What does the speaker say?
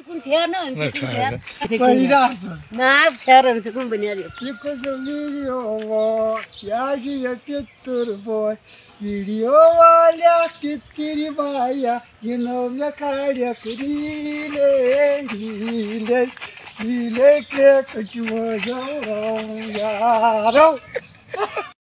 कुन थियो न ना छेर से कुन बनिया रे को वीडियो यागी पिक्चर बॉय वीडियो वाला कितरी बाया गिनो में काढ़िया रीले के कुछ हो जाओ यारो